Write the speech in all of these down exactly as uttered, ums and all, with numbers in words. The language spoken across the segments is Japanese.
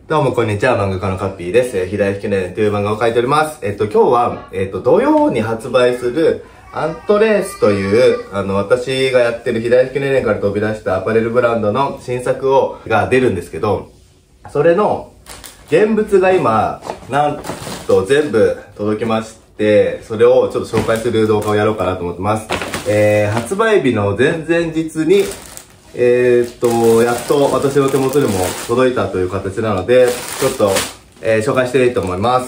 どうもこんにちは、漫画家のカッピーです。えー、左利きねんという漫画を描いております。えっと、今日は、えっと、土曜に発売する、アントレースという、あの、私がやってる左利きねねんから飛び出したアパレルブランドの新作を、が出るんですけど、それの、現物が今、なんと全部届きまして、それをちょっと紹介する動画をやろうかなと思ってます。えー、発売日の前々日に、えーっと、やっと私の手元にも届いたという形なので、ちょっと、えー、紹介していいと思います。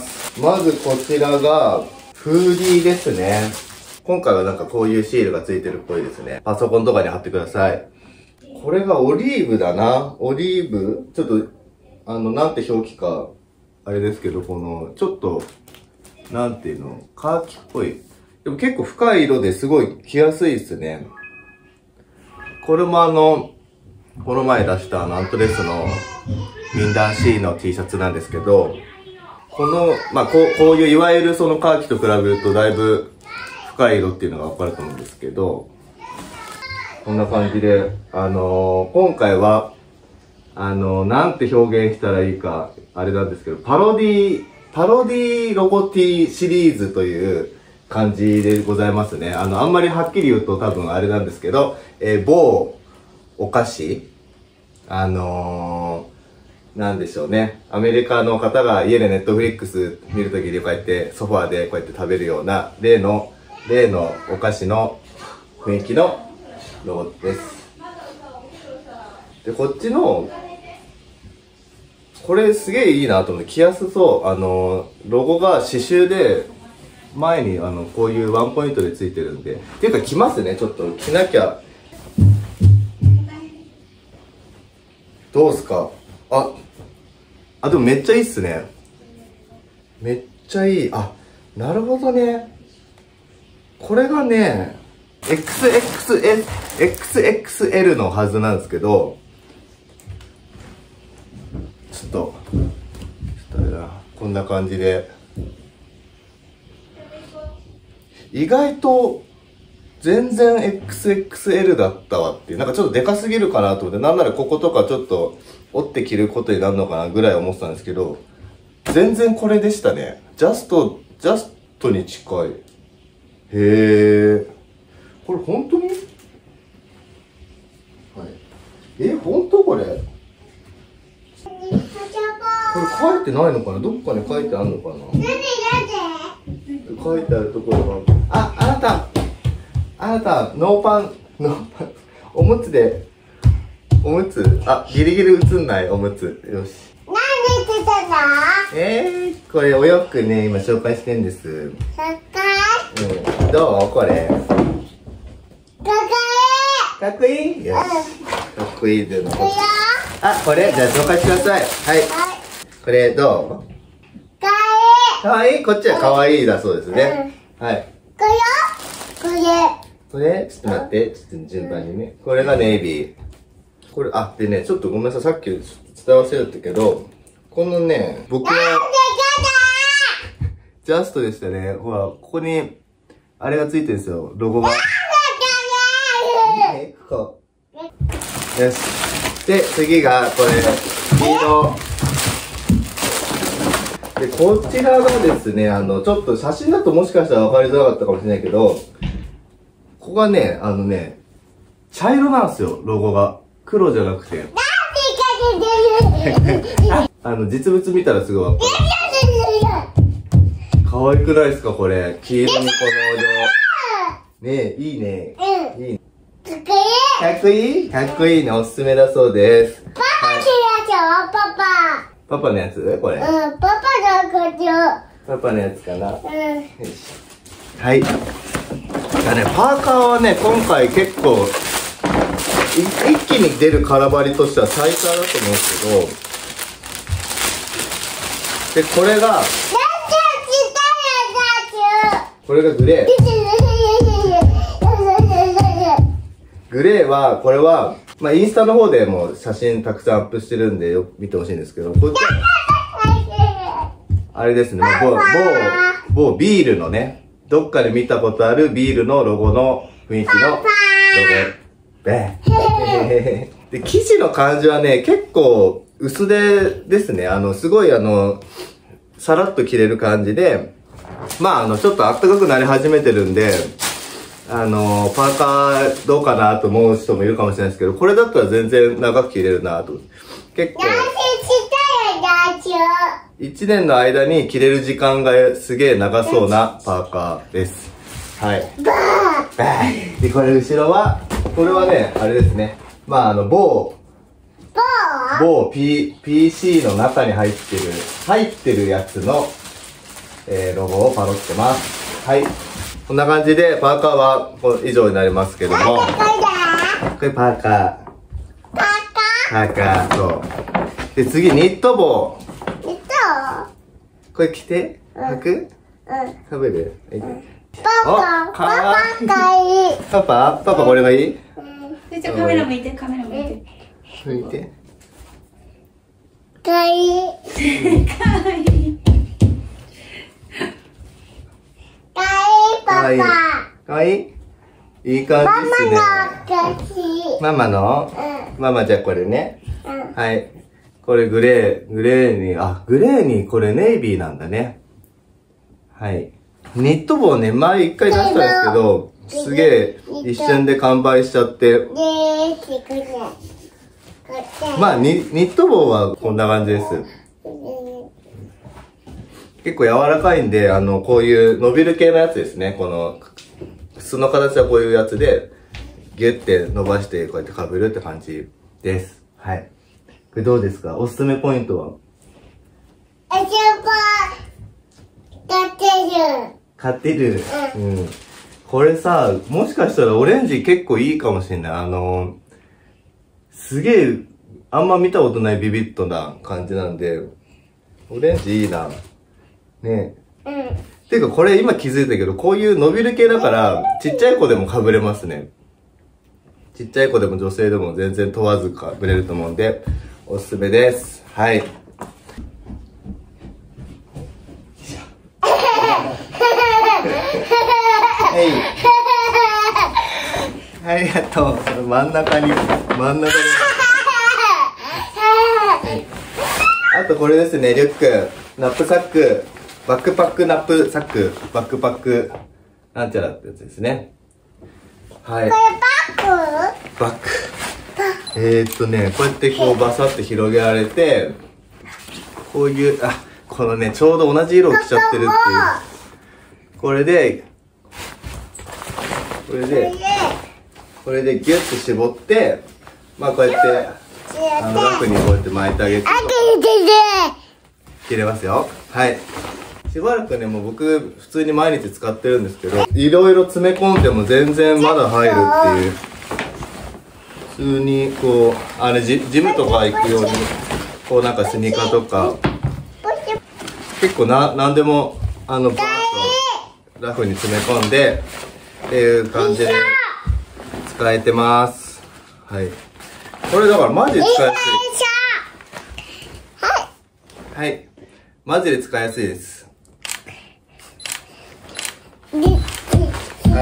まずこちらが、フーディーですね。今回はなんかこういうシールがついてるっぽいですね。パソコンとかに貼ってください。これがオリーブだな。オリーブちょっと、あの、なんて表記か、あれですけど、この、ちょっと、なんていうの、カーキっぽい。でも結構深い色ですごい着やすいですね。これもあの、この前出したあのアントレスのウィンダー C の T シャツなんですけど、この、まあこう、こういういわゆるそのカーキと比べるとだいぶ深い色っていうのがわかると思うんですけど、こんな感じで、あのー、今回は、あのー、なんて表現したらいいか、あれなんですけど、パロディ、パロディロゴ T シリーズという感じでございますね。あの、あんまりはっきり言うと多分あれなんですけど、えー、某お菓子あのー、なんでしょうね。アメリカの方が家でネットフリックス見るときにこうやってソファーでこうやって食べるような例の、例のお菓子の雰囲気のロゴです。で、こっちの、これすげえいいなと思って着やすそう。あのー、ロゴが刺繍で前にあの、こういうワンポイントでついてるんで。っていうか着ますね。ちょっと着なきゃ。どうすか？あ、あ、でもめっちゃいいっすね。めっちゃいい。あ、なるほどね。これがね、エックスエックスエル、エックスエックスエル のはずなんですけど、ちょっと、ちょっとあれだな。こんな感じで。意外と、全然 エックスエックスエル だったわっていう。なんかちょっとでかすぎるかなと思って、なんならこことかちょっと折って着ることになるのかなぐらい思ってたんですけど、全然これでしたね。ジャスト、ジャストに近い。へー。これ本当に？はい。え、本当これ？これ書いてないのかな？どっかに書いてあるのかな？書いてあるところが。あ、あなたあなた、ノーパン、ノーパン、おむつで、おむつ、あ、ギリギリ映んないおむつ。よし。 何出てたの？ えー、これお洋服ね、今紹介してんです。 かっこうん。どうこれ。 いい。かっこいい。 かっこいい？よし。かっこいいでの。 いくよ。 あ、これ、じゃあ紹介してください。はい。 はい。 これ、どう？ かわいい。 かわいい？こっちはかわいいだそうですね。はい。 これよ。これ。 これ、ちょっと待って、ちょっと順番にね。これがネイビー。これ、あ、でね、ちょっとごめんなさい、さっき伝わらせるんだけど、このね、僕は、ジャストでしたね。ほら、ここに、あれがついてるんですよ、ロゴが。え、こう。よし。で、次が、これ、黄色。で、こちらがですね、あの、ちょっと写真だともしかしたら分かりづらかったかもしれないけど、ここがね、あのね、茶色なんですよ、ロゴが。黒じゃなくて。あの、実物見たらすぐわかる。可愛くないですか、これ。黄色にこの色。ねえ、いいね。 うん。 いいね。 かっこいい。 かっこいい？かっこいいね、おすすめだそうです。 パパのやつはパパ。 パパのやつこれ。 うん、パパのこっちを。 パパのやつかな。 うん。 よし。はい。だね、パーカーはね、今回結構、い一気に出る空張りとしては最多だと思うんですけど、で、これが、これがグレー。グレーは、これは、まあ、インスタの方でも写真たくさんアップしてるんで、よく見てほしいんですけど、こっちは、あれですね、某、某、某ビールのね、どっかで見たことあるビールのロゴの雰囲気のロゴ。べで、生地の感じはね、結構薄手ですね。あの、すごいあの、さらっと着れる感じで、まあ、あの、ちょっと暖かくなり始めてるんで、あの、パーカーどうかなと思う人もいるかもしれないですけど、これだったら全然長く着れるなと。結構、いちねんの間に着れる時間がすげえ長そうなパーカーです。はい。で、これ後ろは、これはね、あれですね。まあ、あの、某、某 P、ピーシー の中に入ってる、入ってるやつの、えー、ロゴをパロってます。はい。こんな感じで、パーカーは以上になりますけども。これパーカー。パーカーパーカー、そう。で、次、ニット帽。ニットこれ着て履くうん。食べるうん。パパ、パパがいい。パパパパこれがいいうん。じゃあカメラ向いて、カメラ向いて。向いて。かわいい。かわいい。かわいい、パパ。かわいいいい感じですね。ママのうん。ママじゃあこれね。うん。はい。これグレー、グレーに、あ、グレーにこれネイビーなんだね。はい。ニット帽ね、前一回出したんですけど、すげえ一瞬で完売しちゃって。まあ、ニ、ニット帽はこんな感じです。結構柔らかいんで、あの、こういう伸びる系のやつですね。この、裾の形はこういうやつで、ギュッて伸ばしてこうやって被るって感じです。はい。これどうですか？おすすめポイントは？あそこ、買ってる。買ってる。うん。うん。これさ、もしかしたらオレンジ結構いいかもしれない。あの、すげえ、あんま見たことないビビッドな感じなんで、オレンジいいな。ねえ。うん。ていうかこれ今気づいたけど、こういう伸びる系だから、ちっちゃい子でも被れますね。ちっちゃい子でも女性でも全然問わず被れると思うんで、おすすめです。はい。はい。ありがとう。真ん中に、真ん中に。あとこれですね、リュック、ナップサック、バックパックナップサック、バックパック、なんちゃらってやつですね。はい。これバック？バック。えーっとね、こうやってこうバサッと広げられて、こういう、あ、このね、ちょうど同じ色を着ちゃってるっていう。これで、これで、これでギュッと絞って、まあこうやって、あの、ラフにこうやって巻いてあげて。切れますよ。はい。しばらくね、もう僕、普通に毎日使ってるんですけど、いろいろ詰め込んでも全然まだ入るっていう。普通に、こう、あれ、ジ, ジムとか行くように、こうなんかスニーカーとか、結構な、なんでも、あの、バーッとラフに詰め込んで、っていう感じで使えてます。はい。これだからマジで使いやすい。はい。マジで使いやすいです。はい。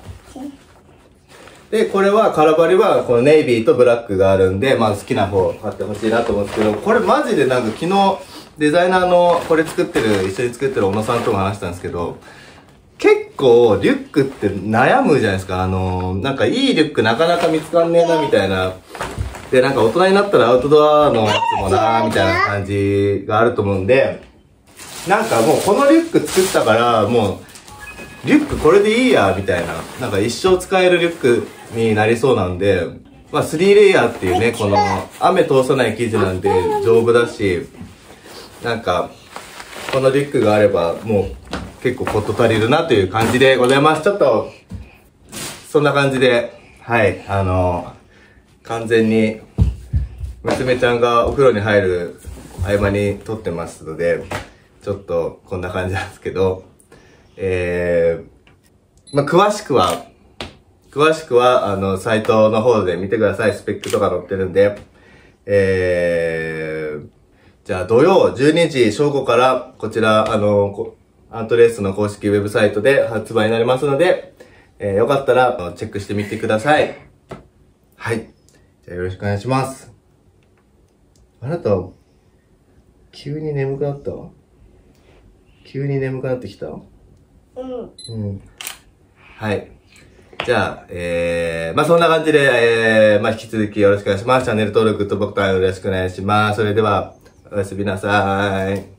で、これは、カラバリは、このネイビーとブラックがあるんで、まあ好きな方買ってほしいなと思うんですけど、これマジでなんか昨日、デザイナーのこれ作ってる、一緒に作ってる小野さんとも話したんですけど、結構、リュックって悩むじゃないですか。あのー、なんかいいリュックなかなか見つかんねえな、みたいな。で、なんか大人になったらアウトドアのやつもな、みたいな感じがあると思うんで、なんかもうこのリュック作ったから、もう、リュックこれでいいや、みたいな。なんか一生使えるリュックになりそうなんで、まあスリーレイヤーっていうね、この雨通さない生地なんで丈夫だし、なんか、このリュックがあればもう結構事足りるなという感じでございます。ちょっと、そんな感じで、はい、あの、完全に娘ちゃんがお風呂に入る合間に撮ってますので、ちょっとこんな感じなんですけど、えー、まあ、詳しくは、詳しくは、あの、サイトの方で見てください。スペックとか載ってるんで。えー、じゃあ土曜じゅうにじ正午から、こちら、あの、アントレースの公式ウェブサイトで発売になりますので、えー、よかったらチェックしてみてください。はい。じゃあよろしくお願いします。 あなた、急に眠くなった急に眠くなってきたうん。うん。はい。じゃあ、えー、まあそんな感じで、えー、まあ引き続きよろしくお願いします。チャンネル登録、グッドボタンよろしくお願いします。それでは、おやすみなさい。